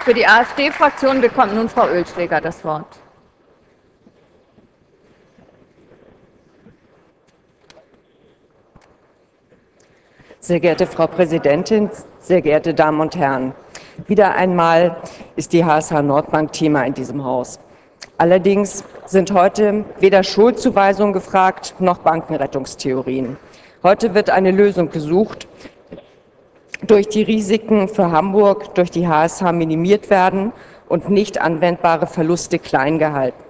Für die AfD-Fraktion bekommt nun Frau Oehlschläger das Wort. Sehr geehrte Frau Präsidentin, sehr geehrte Damen und Herren! Wieder einmal ist die HSH Nordbank Thema in diesem Haus. Allerdings sind heute weder Schuldzuweisungen gefragt noch Bankenrettungstheorien. Heute wird eine Lösung gesucht, durch die Risiken für Hamburg durch die HSH minimiert werden und nicht abwendbare Verluste klein gehalten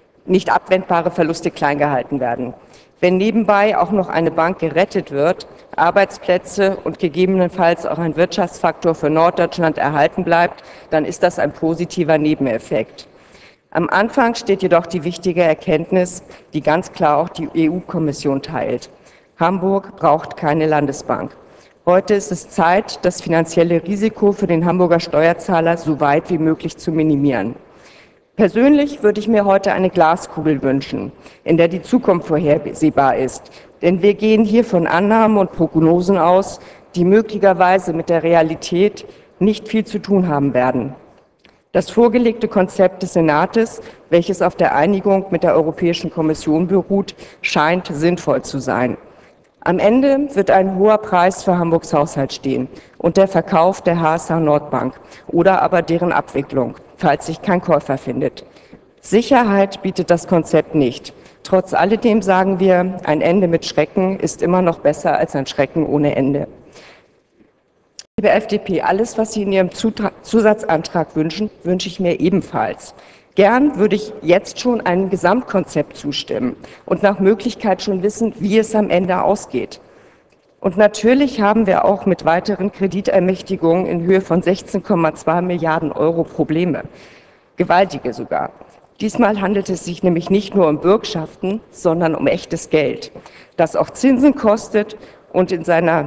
werden. Wenn nebenbei auch noch eine Bank gerettet wird, Arbeitsplätze und gegebenenfalls auch ein Wirtschaftsfaktor für Norddeutschland erhalten bleibt, dann ist das ein positiver Nebeneffekt. Am Anfang steht jedoch die wichtige Erkenntnis, die ganz klar auch die EU-Kommission teilt. Hamburg braucht keine Landesbank. Heute ist es Zeit, das finanzielle Risiko für den Hamburger Steuerzahler so weit wie möglich zu minimieren. Persönlich würde ich mir heute eine Glaskugel wünschen, in der die Zukunft vorhersehbar ist. Denn wir gehen hier von Annahmen und Prognosen aus, die möglicherweise mit der Realität nicht viel zu tun haben werden. Das vorgelegte Konzept des Senates, welches auf der Einigung mit der Europäischen Kommission beruht, scheint sinnvoll zu sein. Am Ende wird ein hoher Preis für Hamburgs Haushalt stehen und der Verkauf der HSH Nordbank oder aber deren Abwicklung, falls sich kein Käufer findet. Sicherheit bietet das Konzept nicht. Trotz alledem sagen wir, ein Ende mit Schrecken ist immer noch besser als ein Schrecken ohne Ende. Liebe FDP, alles, was Sie in Ihrem Zusatzantrag wünschen, wünsche ich mir ebenfalls. Gern würde ich jetzt schon einem Gesamtkonzept zustimmen und nach Möglichkeit schon wissen, wie es am Ende ausgeht. Und natürlich haben wir auch mit weiteren Kreditermächtigungen in Höhe von 16,2 Milliarden Euro Probleme. Gewaltige sogar. Diesmal handelt es sich nämlich nicht nur um Bürgschaften, sondern um echtes Geld, das auch Zinsen kostet und in seiner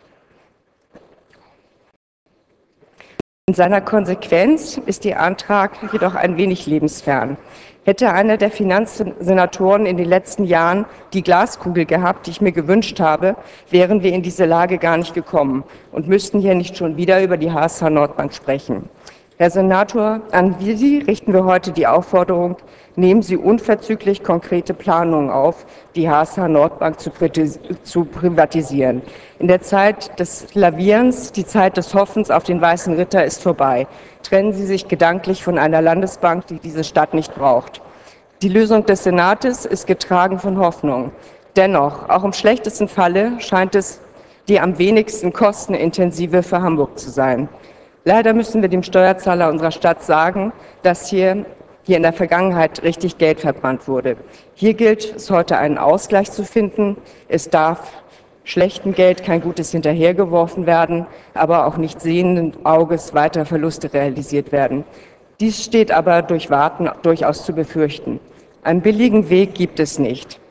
Konsequenz ist Ihr Antrag jedoch ein wenig lebensfern. Hätte einer der Finanzsenatoren in den letzten Jahren die Glaskugel gehabt, die ich mir gewünscht habe, wären wir in diese Lage gar nicht gekommen und müssten hier nicht schon wieder über die HSH Nordbank sprechen. Herr Senator, an Sie richten wir heute die Aufforderung, nehmen Sie unverzüglich konkrete Planungen auf, die HSH Nordbank zu privatisieren. In der Zeit des Lavierens, die Zeit des Hoffens auf den Weißen Ritter ist vorbei. Trennen Sie sich gedanklich von einer Landesbank, die diese Stadt nicht braucht. Die Lösung des Senates ist getragen von Hoffnung. Dennoch, auch im schlechtesten Falle scheint es die am wenigsten kostenintensive für Hamburg zu sein. Leider müssen wir dem Steuerzahler unserer Stadt sagen, dass hier in der Vergangenheit richtig Geld verbrannt wurde. Hier gilt es heute einen Ausgleich zu finden. Es darf schlechtem Geld kein Gutes hinterhergeworfen werden, aber auch nicht sehenden Auges weiter Verluste realisiert werden. Dies steht aber durch Warten durchaus zu befürchten. Einen billigen Weg gibt es nicht.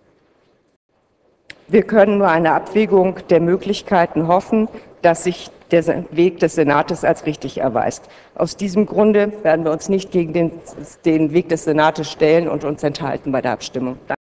Wir können nur eine Abwägung der Möglichkeiten hoffen, dass sich der Weg des Senates als richtig erweist. Aus diesem Grunde werden wir uns nicht gegen den Weg des Senates stellen und uns enthalten bei der Abstimmung.